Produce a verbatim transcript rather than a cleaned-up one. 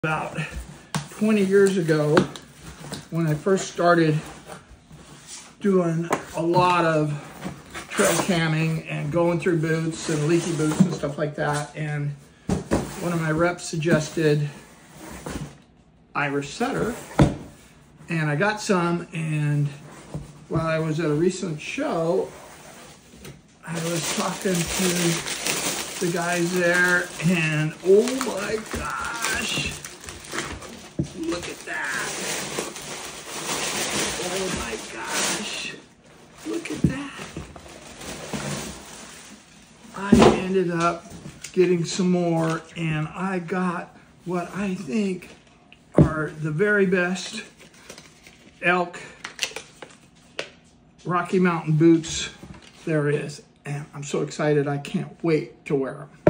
About twenty years ago, when I first started doing a lot of trail camming and going through boots and leaky boots and stuff like that, and one of my reps suggested Irish setter, and I got some, and while I was at a recent show, I was talking to the guys there, and oh my gosh, look at that. Oh my gosh, look at that. I ended up getting some more, and I got what I think are the very best elk Rocky Mountain boots there is. And I'm so excited, I can't wait to wear them.